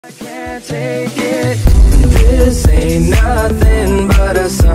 I can't take it. This ain't nothing but a